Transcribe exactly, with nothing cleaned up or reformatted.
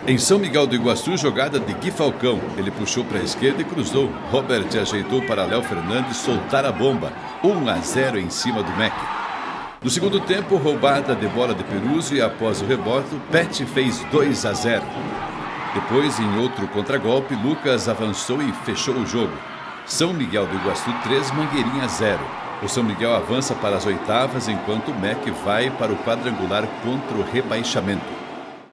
Em São Miguel do Iguaçu, jogada de Gui Falcão. Ele puxou para a esquerda e cruzou. Robert ajeitou para Léo Fernandes soltar a bomba. um a zero em cima do M E C. No segundo tempo, roubada de bola de Peruzzi e após o rebote, Pet fez dois a zero. Depois, em outro contragolpe, Lucas avançou e fechou o jogo. São Miguel do Iguaçu três, Mangueirinha zero. O São Miguel avança para as oitavas, enquanto o M E C vai para o quadrangular contra o rebaixamento.